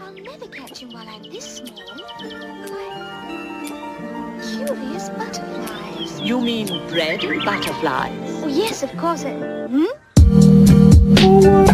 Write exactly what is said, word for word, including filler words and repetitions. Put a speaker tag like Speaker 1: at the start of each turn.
Speaker 1: I'll never catch him while I'm this small. Why, curious butterflies.
Speaker 2: You mean bread and butterflies?
Speaker 1: Oh, yes, of course. Uh, hmm?